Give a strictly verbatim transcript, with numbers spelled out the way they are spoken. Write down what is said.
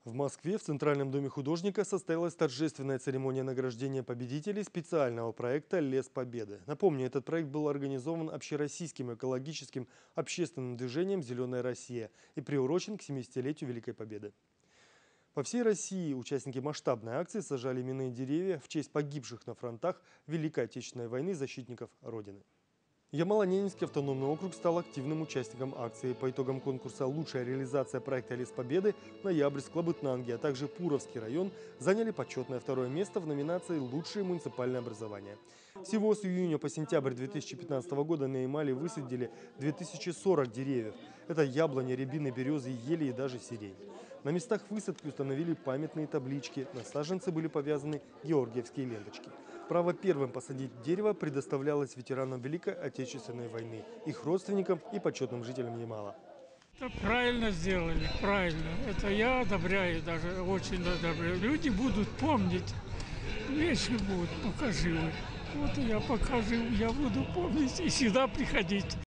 В Москве в Центральном доме художника состоялась торжественная церемония награждения победителей специального проекта «Лес Победы». Напомню, этот проект был организован общероссийским экологическим общественным движением «Зеленая Россия» и приурочен к семидесятилетию Великой Победы. По всей России участники масштабной акции сажали именные деревья в честь погибших на фронтах Великой Отечественной войны защитников Родины. Ямало-Ненецкий автономный округ стал активным участником акции. По итогам конкурса «Лучшая реализация проекта «Лес Победы» Ноябрьск, Лабытнанги, а также Пуровский район заняли почетное второе место в номинации «Лучшее муниципальное образование». Всего с июня по сентябрь две тысячи пятнадцатого года на Ямале высадили две тысячи сорок деревьев. Это яблони, рябины, березы, ели и даже сирень. На местах высадки установили памятные таблички. На саженцы были повязаны георгиевские ленточки. Право первым посадить дерево предоставлялось ветеранам Великой Отечественной войны, их родственникам и почетным жителям Ямала. Это правильно сделали, правильно. Это я одобряю, даже очень одобряю. Люди будут помнить, вещи будут, покажи. Вот я покажу, я буду помнить и сюда приходить.